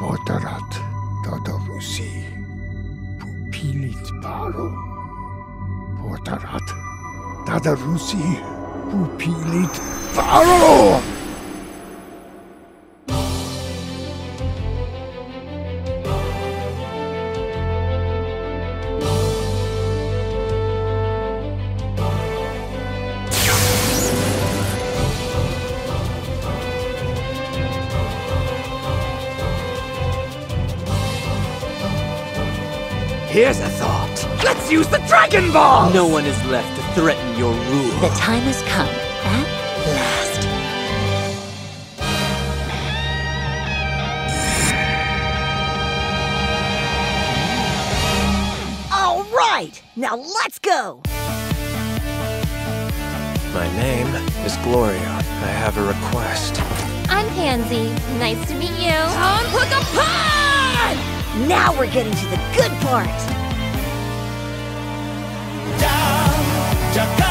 Botarat Tadarusi Pupilit Paro. Botarat Tadarusi Pupilit Paro. Here's a thought. Let's use the Dragon Ball! No one is left to threaten your rule. The time has come, at last. All right, now let's go! My name is Gloria. I have a request. I'm Pansy. Nice to meet you. Now we're getting to the good part! Down,